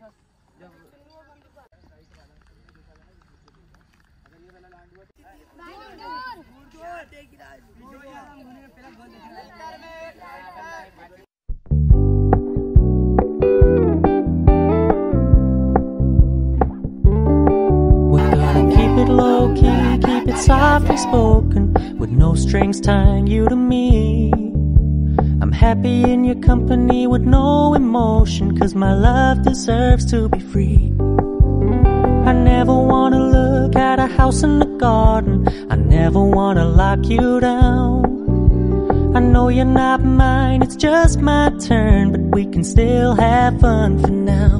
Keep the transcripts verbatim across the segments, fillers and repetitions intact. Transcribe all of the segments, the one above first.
Low key, keep it softly spoken, with no strings tying you to me. I'm happy in your company with no emotion, cause my love deserves to be free. I never wanna look at a house in the garden, I never wanna lock you down. I know you're not mine, it's just my turn, but we can still have fun for now.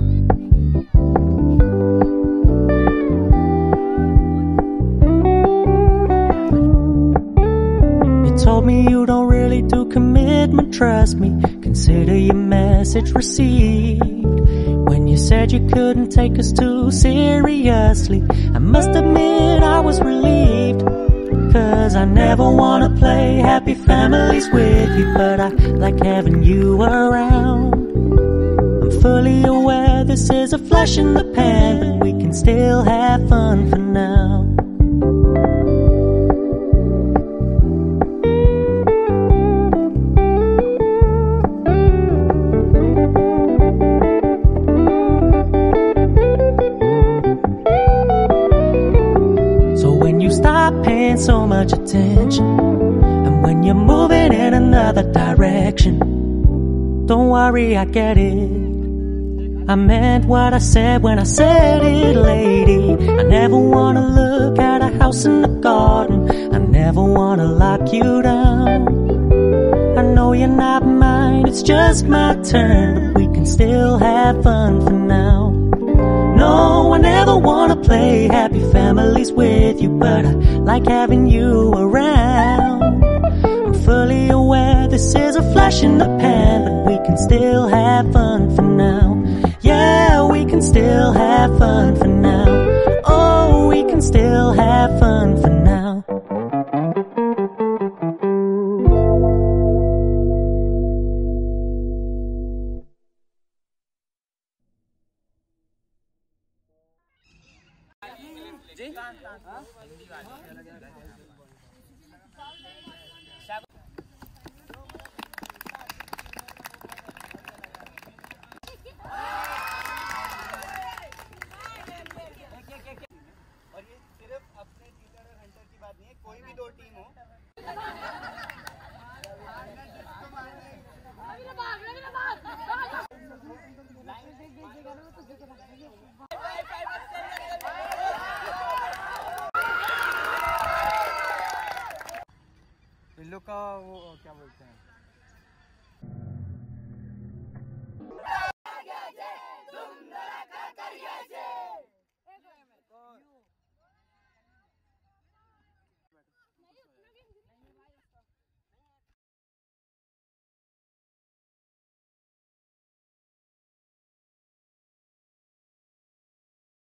Told me you don't really do commitment, trust me, consider your message received. When you said you couldn't take us too seriously, I must admit I was relieved. Cause I never wanna play happy families with you, but I like having you around. I'm fully aware this is a flash in the pan, but we can still have fun for now. Stop paying so much attention, and when you're moving in another direction, don't worry, I get it. I meant what I said when I said it, lady. I never wanna look at a house in the garden, I never wanna lock you down. I know you're not mine, it's just my turn, but we can still have fun for now. No, I never wanna play happy families with you, but I like having you around. I'm fully aware this is a flash in the pan, but we can still have fun for now. Yeah, we can still have fun for now. Oh, we can still have fun for now. और ये सिर्फ अपने cheater और Hunter की बात नहीं है, कोई भी दो टीम हो इन लोग का वो क्या बोलते हैं